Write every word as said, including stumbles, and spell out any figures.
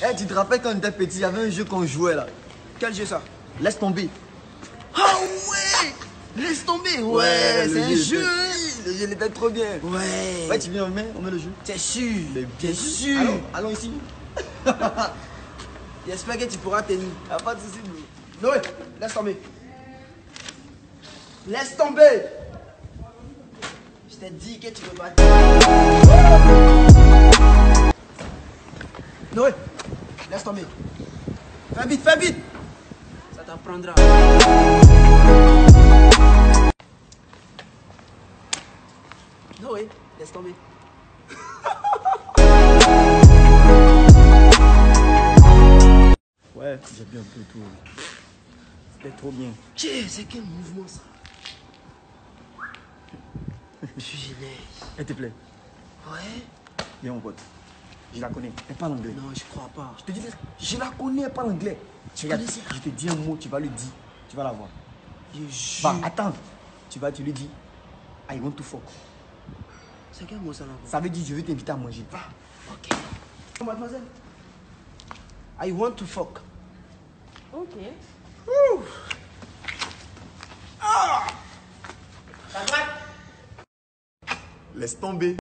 Eh, tu te rappelles quand on était petit, il y avait un jeu qu'on jouait là. Quel jeu ça? Laisse tomber. Ah ouais! Laisse tomber! Ouais, Ouais, c'est le un jeu jeu! était- Le jeu il était trop bien. Ouais! Ouais, tu viens, on met, on met le jeu. T'es sûr? Mais T'es sûr? Allons, allons ici. J'espère que tu pourras tenir. Y'a pas de soucis, bro. Noé, laisse tomber. Laisse tomber! Je t'ai dit que tu peux pas tenir. Noé, laisse tomber. Fais vite, fais vite! Ça t'apprendra. Noé, laisse tomber. Ouais, j'ai bien un peu tout. C'était trop bien. Tiens, c'est quel mouvement ça? Je suis gêné. Elle te plaît? Ouais? Viens, mon pote. Je la connais. Elle parle anglais. Non, je crois pas. Je te dis, je la connais, elle parle anglais. Tu Regarde, connais ça? je te dis un mot, tu vas le dire. Tu vas la voir. Je jure. Bah, attends. Tu vas, tu lui dis. I want to fuck. C'est quel mot ça là? Ça veut dire, je veux t'inviter à manger. Va. Ok. Mademoiselle. I want to fuck. Ok. Laisse tomber.